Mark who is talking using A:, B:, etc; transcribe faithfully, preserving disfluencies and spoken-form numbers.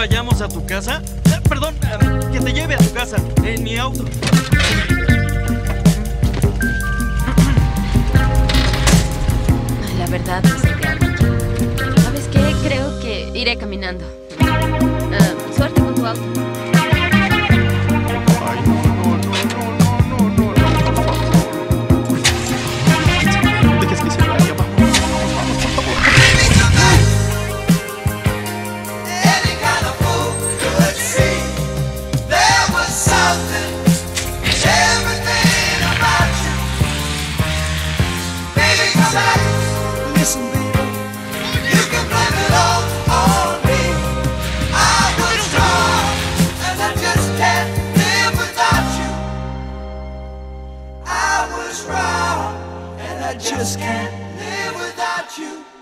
A: vayamos a tu casa? Eh, perdón, eh, que te lleve a tu casa, en mi auto.
B: La verdad no sé qué hago. ¿Sabes qué? Creo que iré caminando. Uh, suerte con tu auto.
A: Ay, no, no, no, no, no, no, no, por favor. Dejes que se vaya, vamos, vamos, vamos, por favor.
C: Any kind of fool could see there was something, everything about you. Baby, come back. Listen, baby, you can blame it all on me. I was wrong, and I just can't live without you. I was wrong, and I just can't live without you.